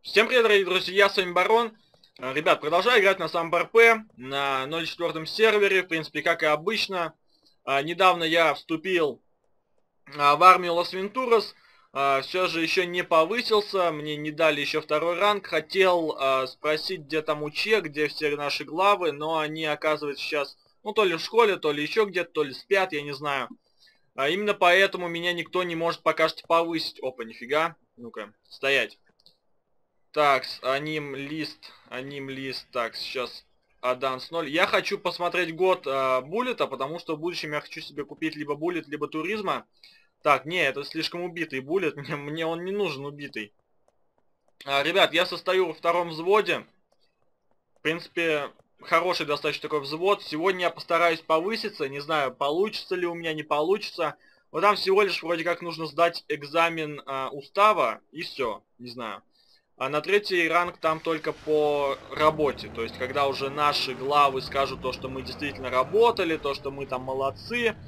Всем привет, дорогие друзья, я с вами Барон. Ребят, продолжаю играть на самом РП, на 0.4 сервере, в принципе, как и обычно. Недавно я вступил в армию Лос Вентурас, все же еще не повысился, мне не дали еще второй ранг. Хотел спросить, где там УЧ, где все наши главы, но они, оказывается, сейчас, ну, то ли в школе, то ли еще где-то, то ли спят, я не знаю. Именно поэтому меня никто не может пока что повысить. Опа, нифига. Ну-ка, стоять. Так, аним лист, так, сейчас Аданс 0. Я хочу посмотреть год Буллета, потому что в будущем я хочу себе купить либо Буллет, либо Туризма. Так, не, это слишком убитый Буллет, мне он не нужен убитый. Ребят, я состою во втором взводе. В принципе, хороший достаточно такой взвод. Сегодня я постараюсь повыситься, не знаю, получится ли у меня, не получится. Вот там всего лишь вроде как нужно сдать экзамен устава, и все, не знаю. А на третий ранг там только по работе. То есть, когда уже наши главы скажут то, что мы действительно работали, то, что мы там молодцы,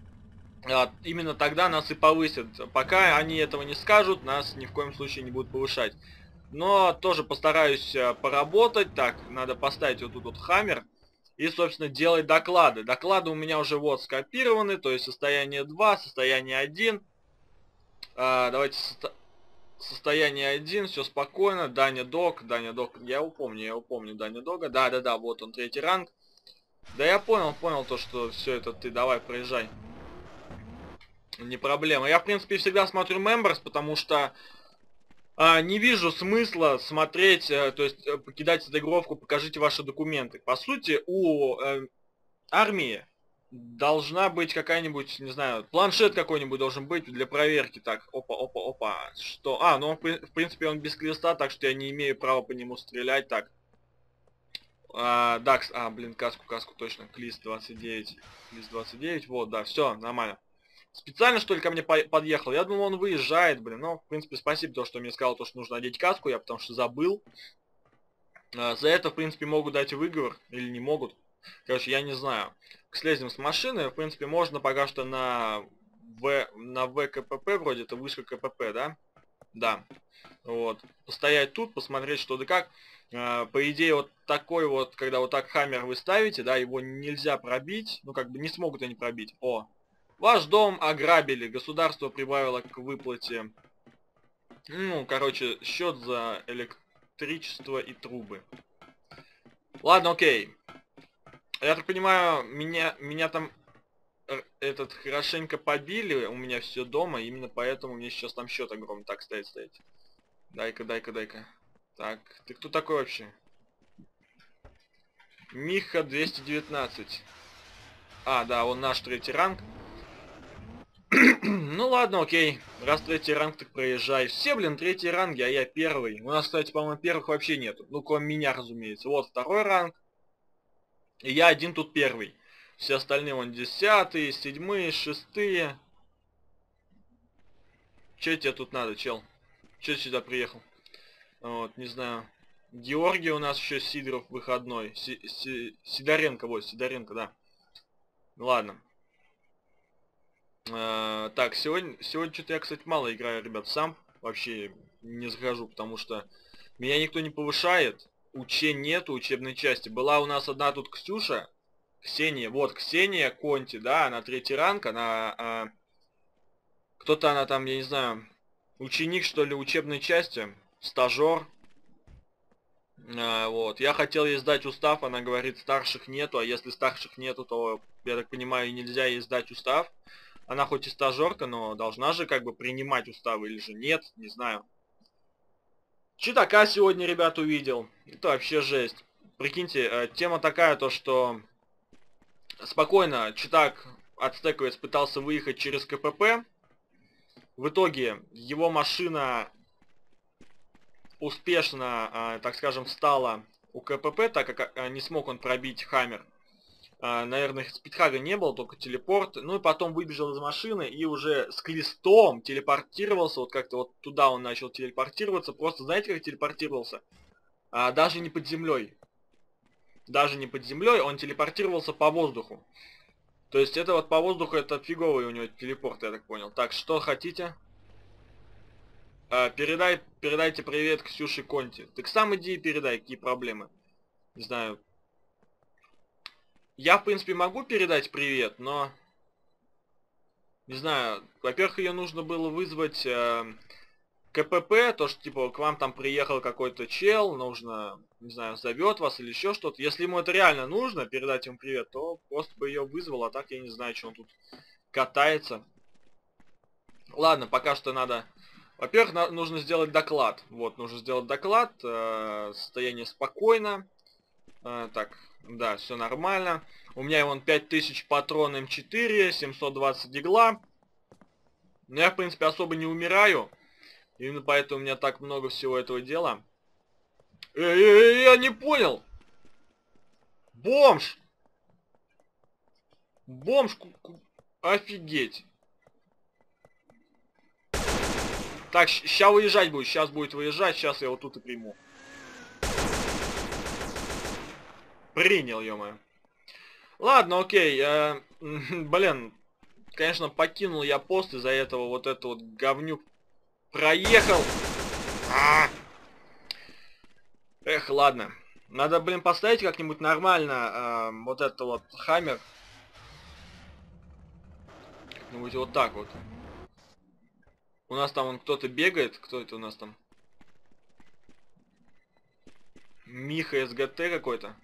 именно тогда нас и повысят. Пока они этого не скажут, нас ни в коем случае не будут повышать. Но тоже постараюсь поработать. Так, надо поставить вот тут вот хаммер. И, собственно, делать доклады. Доклады у меня уже вот скопированы. То есть, состояние 2, состояние 1. Давайте... Состояние 1, все спокойно. Даня Дог, я его помню, Даня Дога. Да, вот он, третий ранг. Да я понял то, что все это ты давай, проезжай. Не проблема. Я, в принципе, всегда смотрю Members, потому что не вижу смысла смотреть, то есть покидать отыгровку, покажите ваши документы. По сути, у армии должна быть какая-нибудь, не знаю, планшет какой-нибудь должен быть для проверки. Так, опа. Что? Ну он, в принципе, он без креста, так что я не имею права по нему стрелять. Так. Дакс, блин, каску, точно. Клис 29. Клис 29, вот, да, все, нормально. Специально, что ли, ко мне подъехал? Я думал, он выезжает, блин. Ну, в принципе, спасибо, то, что мне сказал, то, что нужно одеть каску, я потому что забыл. За это, в принципе, могут дать выговор, или не могут. Короче, я не знаю. Слезем с машины. В принципе, можно пока что на ВКПП, вроде это вышка КПП, да? Да. Вот. Постоять тут, посмотреть, что да как. По идее, вот такой вот, когда вот так хаммер вы ставите, да, его нельзя пробить. Ну, как бы не смогут они пробить. О. Ваш дом ограбили. Государство прибавило к выплате. Ну, короче, счет за электричество и трубы. Ладно, окей. Я так понимаю, меня там хорошенько побили, у меня все дома, именно поэтому мне сейчас там счет огромный. Так, стоит. Дай-ка. Так, ты кто такой вообще? Миха 219. Да, он наш третий ранг. Ну ладно, окей. Раз третий ранг, так проезжай. Все, блин, третьи ранги, а я первый. У нас, кстати, по-моему, первых вообще нету. Ну, кроме меня, разумеется. Вот второй ранг. И я один тут первый. Все остальные вон 10-е, 7-е, 6-е. Че тебе тут надо, чел? Че сюда приехал? Вот, не знаю. Георгий у нас еще Сидоров выходной. Сидоренко, да. Ладно. Так, сегодня что-то я, кстати, мало играю, ребят, сам. Вообще не захожу, потому что меня никто не повышает. Нету учебной части. Была у нас одна тут Ксюша. Ксения Конти, да, она третий ранг, она... Кто-то она там, я не знаю, ученик, что ли, учебной части, стажер. Вот, я хотел ей сдать устав, она говорит, старших нету, а если старших нету, то, я так понимаю, нельзя ей сдать устав. Она хоть и стажерка, но должна же как бы принимать уставы или же нет, не знаю. Чудака сегодня, ребят, увидел. Это вообще жесть. Прикиньте, тема такая, то что спокойно чудак отстековец пытался выехать через КПП. В итоге его машина успешно, так скажем, встала у КПП, так как не смог он пробить хаммер. Наверное, спидхага не было, только телепорт. Ну и потом выбежал из машины и уже с клистом телепортировался. Вот как-то вот туда он начал телепортироваться. Просто знаете, как телепортировался? Даже не под землей. Он телепортировался по воздуху. То есть это вот по воздуху, это фиговый у него телепорт, я так понял. Так, что хотите? передайте привет Ксюше Конти. Так сам иди и передай, какие проблемы. Не знаю. Я, в принципе, могу передать привет, но... Не знаю, во-первых, ее нужно было вызвать КПП, то, что, типа, к вам там приехал какой-то чел, нужно, не знаю, зовет вас или еще что-то. Если ему это реально нужно, передать ему привет, то просто бы ее вызвал, а так я не знаю, что он тут катается. Ладно, пока что надо... Во-первых, нужно сделать доклад. Вот, нужно сделать доклад, состояние спокойно. Так, да, все нормально. У меня вон 5000 патрон М4, 720 дигла. Но я, в принципе, особо не умираю. Именно поэтому у меня так много всего этого дела. Я не понял. Бомж! Бомж! Офигеть. Так, сейчас выезжать будет. Сейчас будет выезжать. Сейчас я вот тут и приму. Принял, ё-моё. Ладно, окей. Блин. Конечно, покинул я пост, из-за этого вот это вот говнюк проехал. Эх, ладно. Надо, блин, поставить как-нибудь нормально вот это вот хаммер. Как-нибудь вот так вот. У нас там вон кто-то бегает. Кто это у нас там? Миха СГТ какой-то.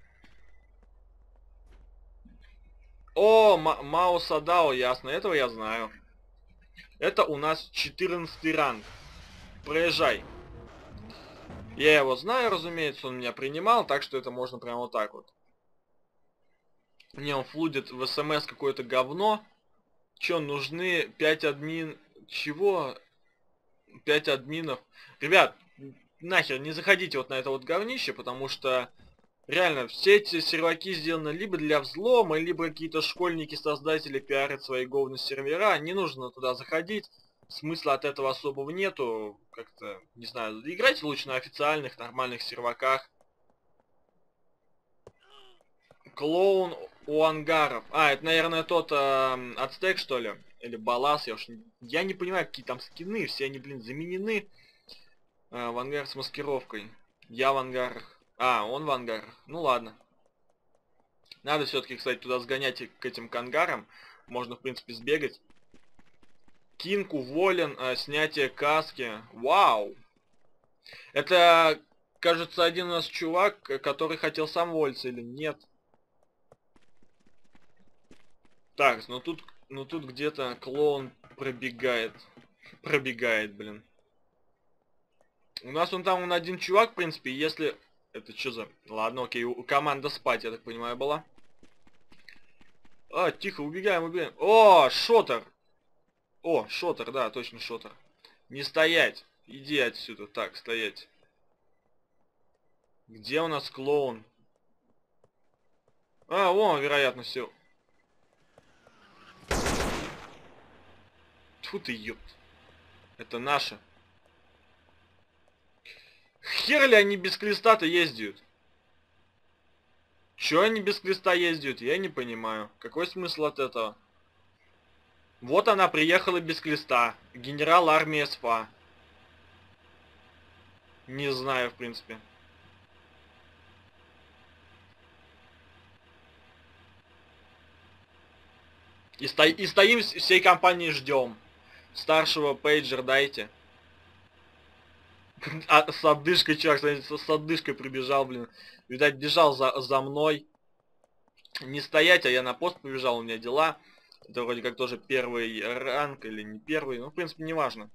О, Мао Садао, ясно. Этого я знаю. Это у нас 14 ранг. Проезжай. Я его знаю, разумеется, он меня принимал, так что это можно прямо вот так вот. Мне он флудит в СМС какое-то говно. Чё, нужны 5 админ... Чего? 5 админов. Ребят, нахер, не заходите вот на это вот говнище, потому что... Реально, все эти серваки сделаны либо для взлома, либо какие-то школьники-создатели пиарят свои говно-сервера. Не нужно туда заходить. Смысла от этого особого нету. Как-то, не знаю, играйте лучше на официальных, нормальных серваках. Клоун у ангаров. А, это, наверное, тот Ацтек, что ли? Или Балас, я не понимаю, какие там скины. Все они, блин, заменены. В ангар с маскировкой. Я в ангарах. А, он в ангарах. Ну ладно. Надо все-таки, кстати, туда сгонять к этим ангарам. Можно, в принципе, сбегать. Кинг уволен, снятие каски. Вау! Это, кажется, один у нас чувак, который хотел сам уволиться или нет. Так, ну тут где-то клоун пробегает. Пробегает, блин. У нас он там один чувак, в принципе, если... Это что за... Ладно, окей, команда спать, я так понимаю, была. А, тихо, убегаем, убегаем. О, шотер! О, шотер, да, точно шотер. Не стоять. Иди отсюда. Так, стоять. Где у нас клоун? А, вон, вероятно, все. Тьфу ты, ёпт. Это наше. Хер ли они без креста-то ездят? Чё они без креста ездят? Я не понимаю. Какой смысл от этого? Вот она приехала без креста. Генерал армии СФА. Не знаю, в принципе. И стоим всей компанией ждем. Старшего пейджер дайте. А с отдышкой, чувак, с отдышкой прибежал, блин. Видать, бежал за мной. Не стоять, а я на пост побежал, у меня дела. Это вроде как тоже первый ранг или не первый. Ну, в принципе, не важно.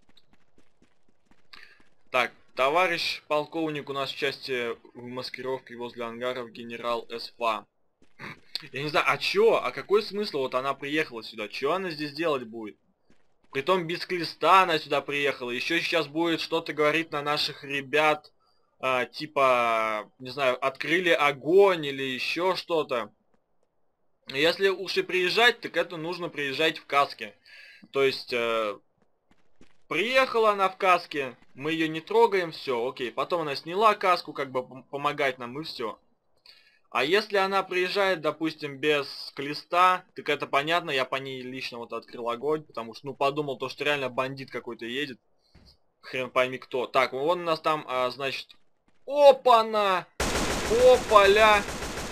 Так, товарищ полковник у нас в части маскировки возле ангаров генерал СФА. Я не знаю, а чё? А какой смысл? Вот она приехала сюда. Чё она здесь делать будет? Притом без креста она сюда приехала. Еще сейчас будет что-то говорить на наших ребят. Типа, не знаю, открыли огонь или еще что-то. Если уж и приезжать, так это нужно приезжать в каске. То есть, приехала она в каске, мы ее не трогаем, все, окей. Потом она сняла каску, как бы помогать нам, и все. А если она приезжает, допустим, без клеста, так это понятно, я по ней лично вот открыл огонь, потому что, ну, подумал, то, что реально бандит какой-то едет. Хрен пойми кто. Так, вон у нас там, значит... Опа-на! Опа-ля!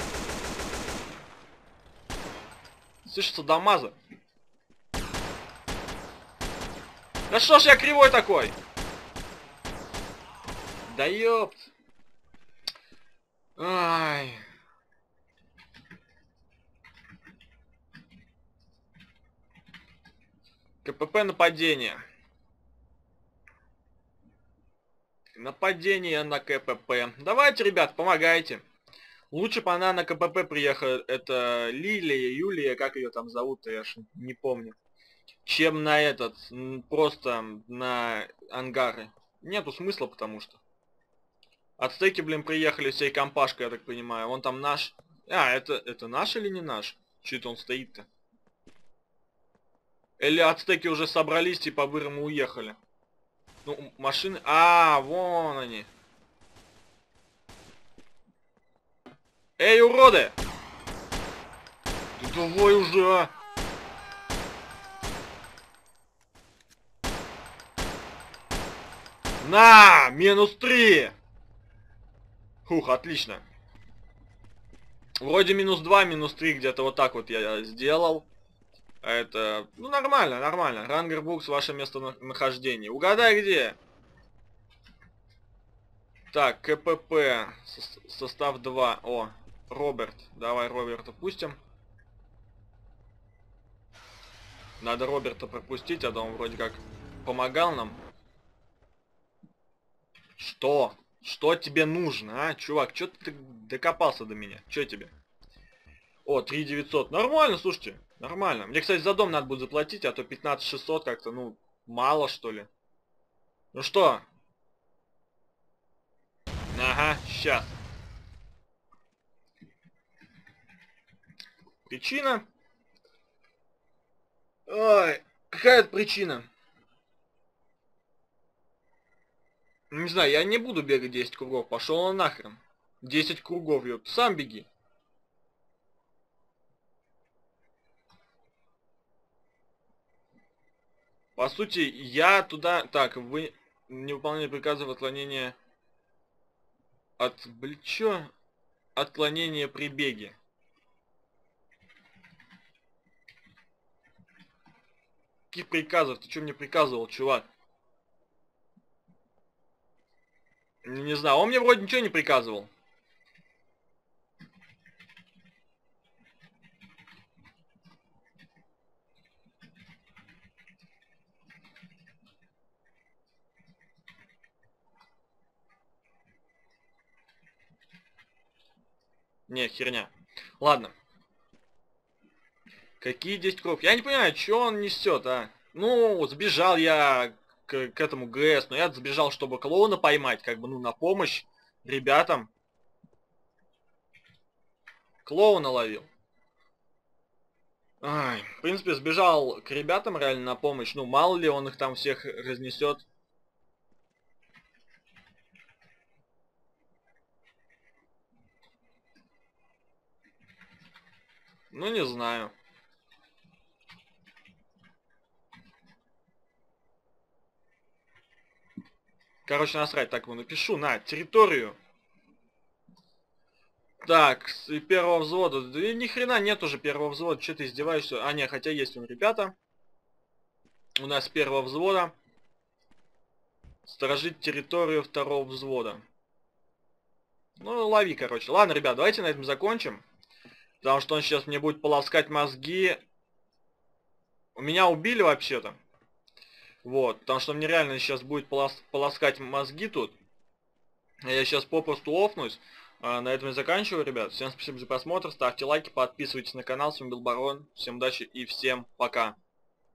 Слышь, садомаза. Да что ж я кривой такой? Да ёпт. Ай. КПП нападение. Нападение на КПП. Давайте, ребят, помогайте. Лучше бы она на КПП приехала. Это Лилия, Юлия, как ее там зовут, я ж не помню. Чем на этот, просто на ангары. Нету смысла, потому что. Ацтеки, блин, приехали всей компашкой, я так понимаю. Вон там наш. А, это наш или не наш? Че это он стоит-то? Или ацтеки уже собрались и по-бырому уехали? Ну, машины... А, вон они. Эй, уроды! Да давай уже, а! На! -3! Хух, отлично. Вроде -2, -3 где-то вот так вот я сделал. Это, ну нормально, нормально. Рангербукс, ваше местонахождение. Угадай где? Так, КПП, состав 2. О, Роберт. Давай Роберта пустим. Надо Роберта пропустить, а то он вроде как помогал нам. Что? Что тебе нужно, а? Чувак, что ты докопался до меня? Что тебе? О, 3900. Нормально, слушайте. Нормально. Мне, кстати, за дом надо будет заплатить, а то 15600 как-то, ну, мало, что ли. Ну что? Ага, сейчас. Причина? Ой, какая это причина? Не знаю, я не буду бегать 10 кругов. Пошел он нахрен. 10 кругов, ёп. Сам беги. По сути, я туда... Так, вы не выполняли приказов отклонения... Блин, чё? Отклонение при беге. Каких приказов? Ты что мне приказывал, чувак? Не знаю, он мне вроде ничего не приказывал. Не, херня. Ладно. Какие 10 кругов? Я не понимаю, что он несет, а? Ну, сбежал я к этому ГС, но я сбежал, чтобы клоуна поймать, как бы, ну, на помощь ребятам. Клоуна ловил. Ай, в принципе, сбежал к ребятам реально на помощь. Ну, мало ли он их там всех разнесет. Ну, не знаю. Короче, насрать, так его напишу. На, территорию. Так, с первого взвода. Да ни хрена нет уже первого взвода. Че ты издеваешься? А, не, хотя есть он, ребята. У нас с первого взвода. Сторожить территорию второго взвода. Ну, лови, короче. Ладно, ребят, давайте на этом закончим. Потому что он сейчас мне будет полоскать мозги. Меня убили вообще-то. Вот, потому что мне реально сейчас будет полоскать мозги тут. Я сейчас попросту офнусь. На этом я заканчиваю, ребят. Всем спасибо за просмотр. Ставьте лайки, подписывайтесь на канал. С вами был Барон. Всем удачи и всем пока.